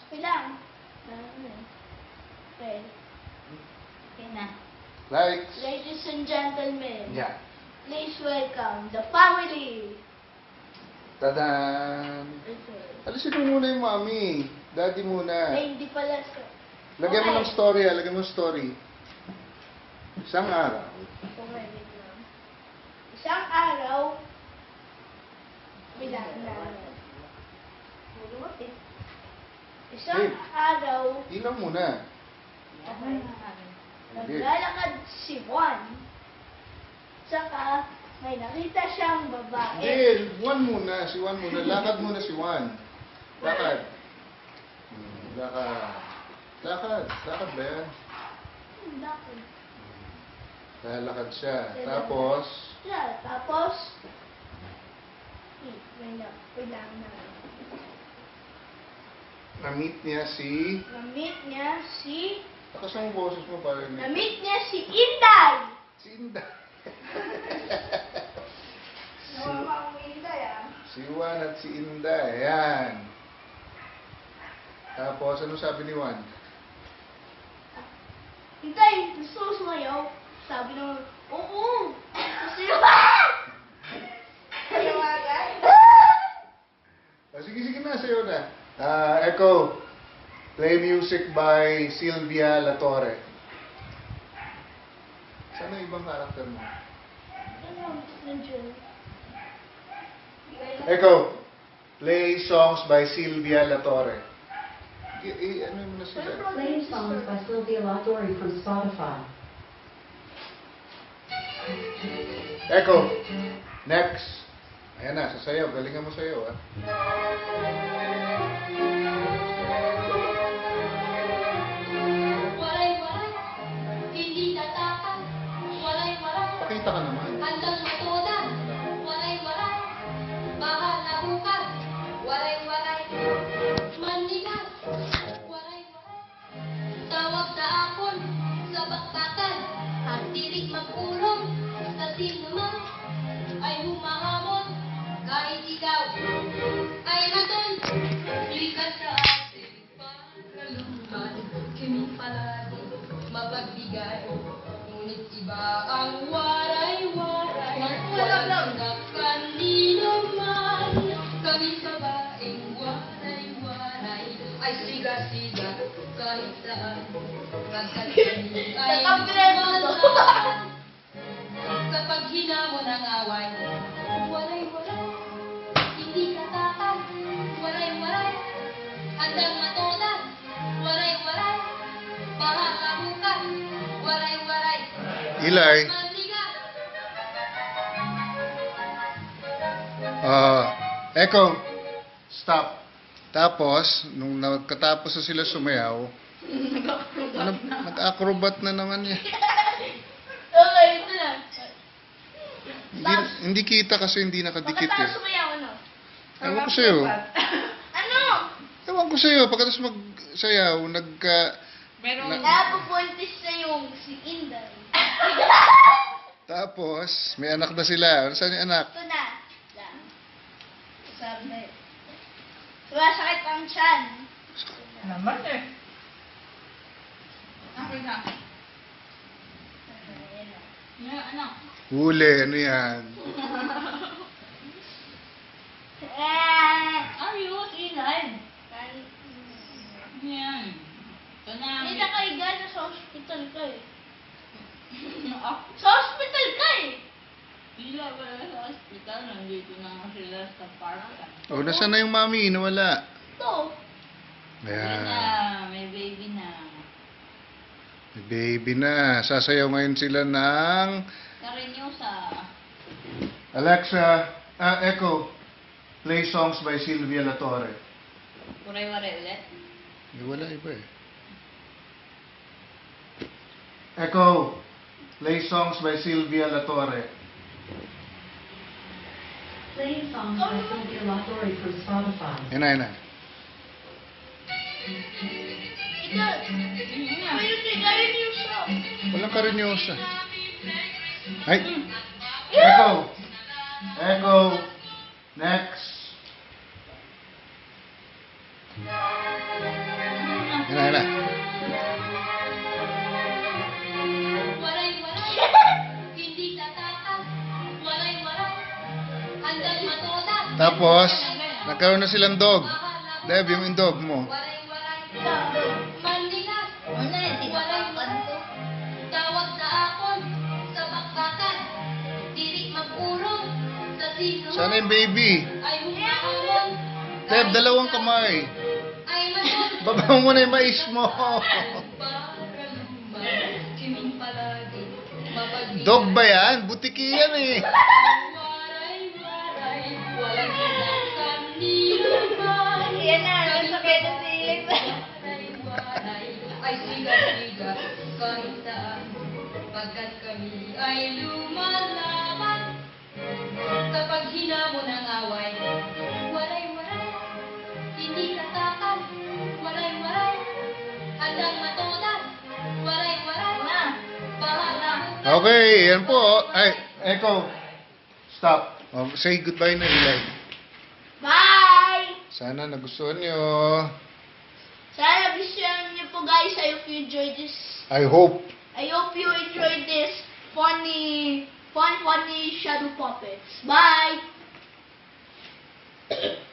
Ilang? Okay. Okay na. Likes. Ladies and gentlemen, Yeah. please welcome the family. Tadan! Alisin mo muna yung mami. Daddy muna. Ay, hindi pala sa... Lagyan mo Okay. ng story, lagyan mo ng story. Isang araw. Okay, wait lang. Isang araw, bilang na. Isang Hey. araw, Ilaw muna. okay, Hindi. naglalakad si Juan. Saka, may nakita siyang babae. Hindi, Juan muna. Si Juan muna. Lakad muna si Juan. Lakad. Lakad. Lakad. Lakad ba yan? Bakit? Lalakad siya. Tapos, Yeah, tapos, bilang na. na-meet niya si... Na-meet niya si... Takas ang boses mo para ni... Na-meet niya si Inday! Si Inday. Nawala ang Inday ah. Si Juan at si Inday. Ayan. Tapos, ano sabi ni Juan? Inday, gusto mo sumayaw? Sabi naman, oo! Gusto nyo Tawagan? Sige, sige na. Sa'yo na. Echo. Play music by Sylvia Latore. Sana ibang karakter mo? Ano? Nandiyan. Echo. Play songs by Sylvia Latore. Ano mo na sila? Play songs by Sylvia Latori from Spotify. Echo. Next. Ayan na, sasayaw. Galingan mo sayaw, ah. Walay-walay, hindi tatakal. Walay-walay, Pakita ka naman. handang matuda. Walay-walay, mahal na bukas. Walay-walay, manligas. Walay-walay, tawag na akon sa bakbakan. At tirik magkulong sa naman ay humahamon. Kahit ikaw ay naton, likas sa ating pagkalungan. Kimi palagi mapagbigay, ngunit iba ang waray-waray. Walang tindak kanino man, kami babaeng waray-waray ay siga-siga kahit saan. Pagkat kami ay mahal. Kapag hinamon ang away, walay-walay, hindi katakal. Walay-walay, handang matoda. Walay-walay, mahal na bukas. Walay-walay, Ilay. manligas. Echo. Stop. Tapos, nung nagkatapos na sila sumayaw, nag-acrobat na naman niya. Okay, ito na. Hindi kita kasi hindi nakadikit Pagkatapos eh. sumayaw, ano? Ewan ko sa'yo. Ano? Ewan ko sa'yo. Pagkatapos magsayaw, Napupuntis na yung si Inday. Tapos, may anak na sila. Saan yung anak? Ito na. Lang. Sabi. Sumasakit ang tiyan. Naman eh. Okay na. Ayan na. Yeah, anak. Huli. Ano yan? Ayos, Inay. Yan. Ito na. Hindi na kayo gana sa hospital ka eh. Ah, Sa hospital ka eh. sila wala sa hospital. Nandito na nga sila sa park. Oh, nasaan na yung mami? Nawala. Ito. Ayan. May baby na. May baby na. Sasayaw ngayon sila ng... Karinyosa. Alexa, Echo. Play songs by Sylvia Latore. Waray-waray ulit. Wala iba eh. Echo. Play songs by Sylvia Latore. Play songs by Sylvia Latori from Spotify. Yan na, yan na. Ito. Mayroon si Gary News Shop. Walang karinyosa. Ay! Echo! Echo! Next! Yan na. Waray-waray, hindi tatakas. Waray-waray, hanggang matoda. Tapos, nagkaroon na silang dog. Deb, yung dog mo. Waray-waray, mandigas. Una, tinapakan ko. Tawag sa akon, sa bakbakan. Diri mag-urong, sa sino. Sana yung baby. Ay humahamon. Deb, dalawang kamay. Ay manon. Baba mo na yung mais mo. Paralumba, kiming palagi. Mapagbilang. Dog ba yan? Butiki yan eh. Waray-waray, walang kinasang niluman. Yan na, nasakit na silip. Waray-waray, ay sigat-sigat kahit saan. Pagkat kami ay lumalaban. Kapag hinamon ang away, waray-waray, hindi katakan. Waray-waray, handang matodas. Waray-waray, bahala. Okay, yan po. Ay, Echo. Stop. Oh, say goodbye na, Eli. Bye! Sana nagustuhan nyo. Sana gustuhan niyo po guys. I hope you enjoyed this. I hope. I hope you enjoyed this funny shadow puppets. Bye!